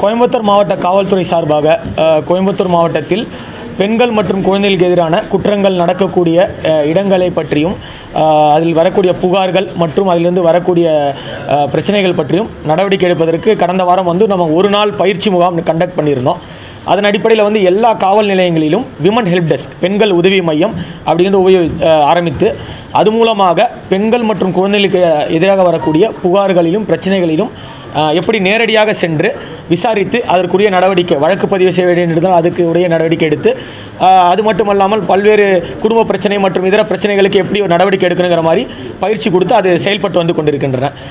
கோயம்புத்தூர் மாவட்ட காவல்துறை சார்பாக கோயம்புத்தூர் மாவட்டத்தில் பெண்கள் மற்றும் குழந்தைகளுக்கு எதிரான குற்றங்கள் நடக்கக்கூடிய இடங்களை பற்றியும் அதில் வரக்கூடிய புகார்கள் மற்றும் அதிலிருந்து வரக்கூடிய பிரச்சனைகள் பற்றியும் நடவடிக்கை எடுப்பதற்கு கடந்த வாரம் நம்ம ஒரு நாள் பயிற்சி முகாம் கண்டக்ட் பண்ணியிருந்தோம். அதன் அடிப்படையில் எல்லா காவல் நிலையங்களிலும் விமன் ஹெல்ப் டெஸ்க் பெண்கள் உதவி மையம் அப்படிங்கிறது ஆரம்பித்து அது மூலமாக பெண்கள் மற்றும் குழந்தைகளுக்கு எதிராக வரக்கூடிய புகார்களிலும் பிரச்சனைகளிலும் எப்படி நேரடியாக சென்று விசாரித்து அதற்குரிய நடவடிக்கை வழக்கு பதிவு செய்ய வேண்டியிருந்தால் அதுக்கு உரிய நடவடிக்கை எடுத்து அது மட்டுமல்லாமல் பல்வேறு குடும்ப பிரச்சனை மற்றும் இதர பிரச்சனைகளுக்கு எப்படி ஒரு நடவடிக்கை எடுக்கணுங்கிற மாதிரி பயிற்சி கொடுத்து அது செயல்பட்டு வந்து கொண்டிருக்கின்றன.